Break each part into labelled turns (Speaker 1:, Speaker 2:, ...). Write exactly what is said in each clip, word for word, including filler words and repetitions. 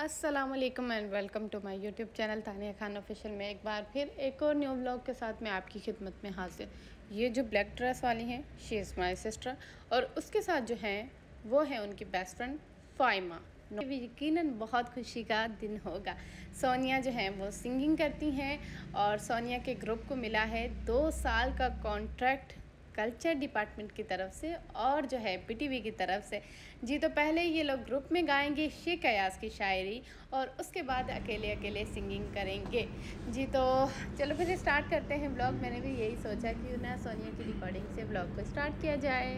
Speaker 1: अस्सलामुअलैकुम and welcome to my YouTube channel Tania Khan official में एक बार फिर एक और न्यू ब्लॉग के साथ मैं आपकी खिदमत में हाजिर। ये जो ब्लैक ड्रेस वाली हैं शी इज़ माई सिस्टर और उसके साथ जो हैं वो है उनकी बेस्ट फ्रेंड फाइमा। यकीनन बहुत खुशी का दिन होगा। सोनिया जो है वो सिंगिंग करती हैं और सोनिया के ग्रुप को मिला है दो साल का कॉन्ट्रैक्ट कल्चर डिपार्टमेंट की तरफ से और जो है पीटीवी की तरफ से। जी तो पहले ये लोग ग्रुप में गाएंगे शेख अयाज की शायरी और उसके बाद अकेले अकेले सिंगिंग करेंगे। जी तो चलो फिर स्टार्ट करते हैं ब्लॉग। मैंने भी यही सोचा कि ना सोनिया की रिकॉर्डिंग से ब्लॉग को स्टार्ट किया जाए।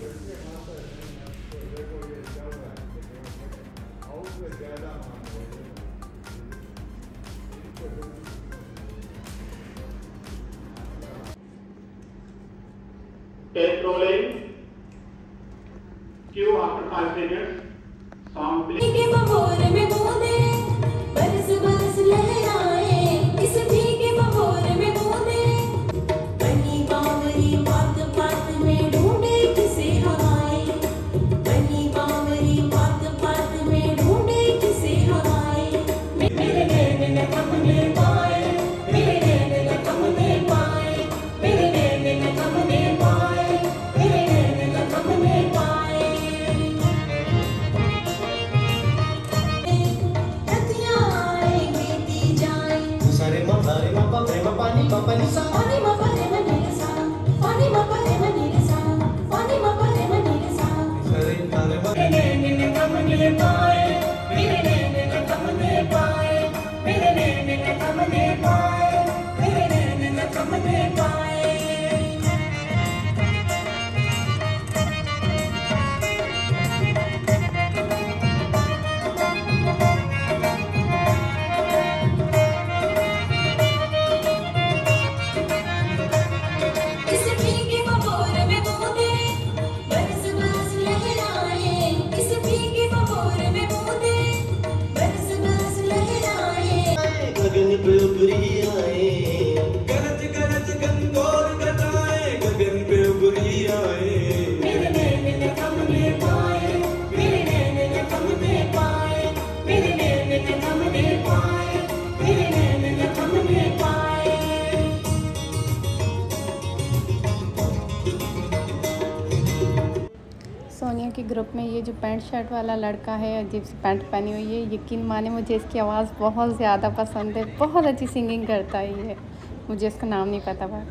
Speaker 2: Tape rolling. Cue after five minutes. Song play.
Speaker 3: के बबोर में बूंदे बरस बरस लहराए, इस भीगे बबोर में बूंदे बनी बावरी बात बात में ढूंढे किसे हवाए, बनी बावरी बात बात में ढूंढे किसे हवाए। मेरे नैन न कमने पाए, मेरे नैन न कमने पाए, मेरे नैन न कमने पाए, मेरे नैन न कमने पाए। पानी मा पानी सा पानी मा पानी मा नीरे सा पानी मा पानी मा नीरे सा पानी मा पानी मा नीरे सा सरे तारे मेरे नैन न कमने पाए, मेरे नैन न कमने पाए, मेरे नैन न कमने पाए, मेरे नैन न कमने पाए। गगन पे उभरी आए, गरज गरज गंगोर गताए, गगन पे उभरी आए। मेरे नैन न कमने पाए, मेरे नैन न कमने पाए, मेरे नैन न कमने पाए, मेरे नैन न कमने पाए।
Speaker 1: सोनिया के ग्रुप में ये जो पैंट शर्ट वाला लड़का है अजीब सी पैंट पहनी हुई है, यकीन माने मुझे इसकी आवाज़ बहुत ज़्यादा पसंद है। बहुत अच्छी सिंगिंग करता है ये, मुझे इसका नाम नहीं पता बा।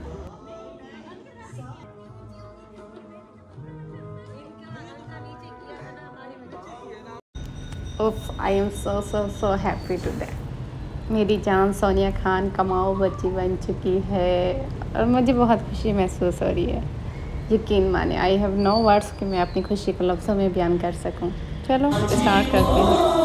Speaker 1: उफ, I am so so so happy today. मेरी जान सोनिया खान कमाओ बच्ची बन चुकी है और मुझे बहुत खुशी महसूस हो रही है। यकीन माने आई हैव नो वर्ड्स कि मैं अपनी खुशी को लफ्ज़ों में बयान कर सकूं। चलो स्टार्ट करते हैं।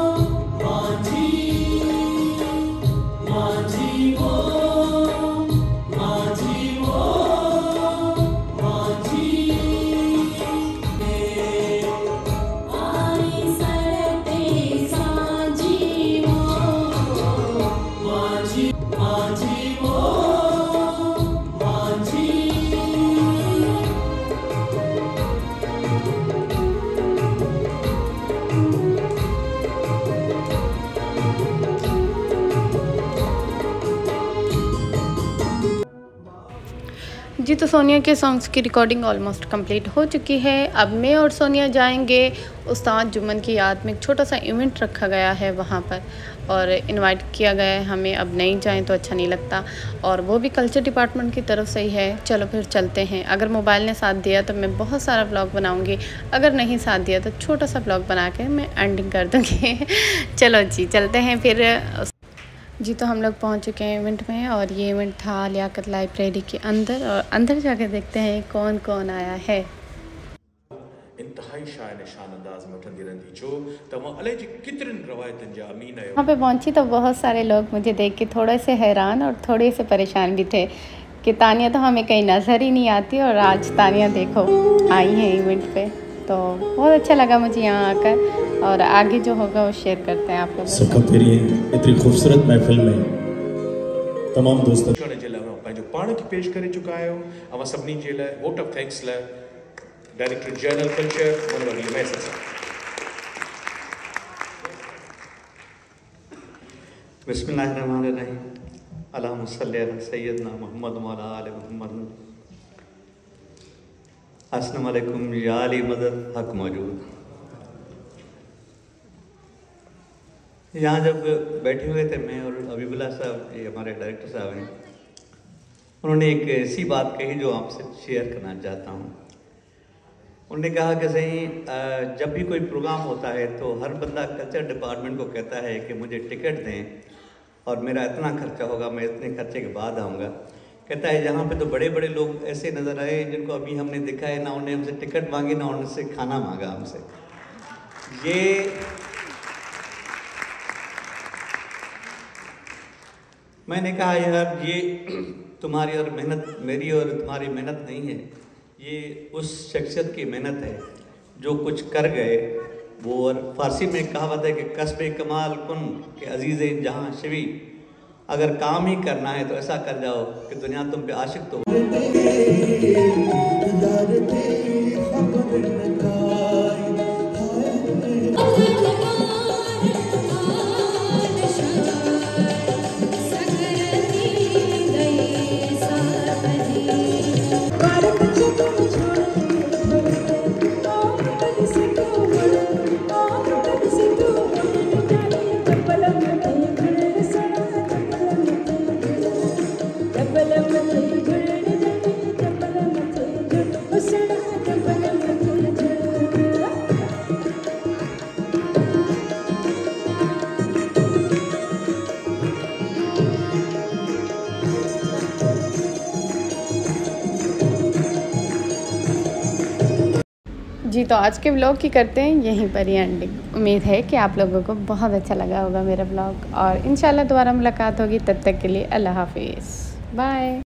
Speaker 1: जी तो सोनिया के सॉन्ग्स की रिकॉर्डिंग ऑलमोस्ट कंप्लीट हो चुकी है। अब मैं और सोनिया जाएंगे उस्ताद जुम्मन की याद में। एक छोटा सा इवेंट रखा गया है वहाँ पर और इनवाइट किया गया है हमें। अब नहीं जाएं तो अच्छा नहीं लगता और वो भी कल्चर डिपार्टमेंट की तरफ से ही है। चलो फिर चलते हैं। अगर मोबाइल ने साथ दिया तो मैं बहुत सारा ब्लॉग बनाऊँगी, अगर नहीं साथ दिया तो छोटा सा ब्लॉग बना के मैं एंडिंग कर दूँगी। चलो जी चलते हैं फिर। जी तो हम लोग पहुंच चुके हैं इवेंट में और ये इवेंट था लियाकत लाइब्रेरी के अंदर और अंदर जाके देखते हैं कौन कौन आया है। वहाँ पे पहुंची तो बहुत सारे लोग मुझे देख के थोड़े से हैरान और थोड़े से परेशान भी थे कि तानिया तो हमें कहीं नज़र ही नहीं आती और आज तानिया देखो आई है इवेंट पे। तो बहुत अच्छा लगा मुझे यहाँ आकर और आगे जो होगा वो शेयर करते हैं आप लोग।
Speaker 4: इतनी खूबसूरत महफिल में तमाम दोस्तों
Speaker 5: जो पाण की पेश करे चुका है अव सभी जे लाइ वोट ऑफ थैंक्स लाइ director general culture Mohammad Ali मैसन साहब।
Speaker 6: बिस्मिल्लाहिर्रहमानिर्रहीम अल्लाहुम्मा सल्ली अला सय्यदना मुहम्मद व अला आलि मुहम्मद। अस्सलाम वालेकुम या अली मदद हक मौजूद। यहाँ जब बैठे हुए थे मैं और हबीबुल्लाह साहब, ये हमारे डायरेक्टर साहब हैं, उन्होंने एक ऐसी बात कही जो आपसे शेयर करना चाहता हूँ। उन्होंने कहा कि सही जब भी कोई प्रोग्राम होता है तो हर बंदा कल्चर डिपार्टमेंट को कहता है कि मुझे टिकट दें और मेरा इतना खर्चा होगा, मैं इतने खर्चे के बाद आऊँगा। कहता है यहाँ पे तो बड़े बड़े लोग ऐसे नज़र आए जिनको अभी हमने देखा है, ना उन्होंने हमसे टिकट मांगी ना उनसे खाना मांगा हमसे। ये मैंने कहा यार ये तुम्हारी और मेहनत, मेरी और तुम्हारी मेहनत नहीं है, ये उस शख्सियत की मेहनत है जो कुछ कर गए वो। और फारसी में कहावत है कि कसबे कमाल कुन के अजीज़ जहाँ शिवी, अगर काम ही करना है तो ऐसा कर जाओ कि दुनिया तुम पे आशिक तो हो।
Speaker 1: जी, तो आज के व्लॉग की करते हैं यहीं पर ही एंडिंग। उम्मीद है कि आप लोगों को बहुत अच्छा लगा होगा मेरा व्लॉग, और इंशाल्लाह दोबारा मुलाकात होगी। तब तक के लिए अल्लाह हाफिज़, बाय।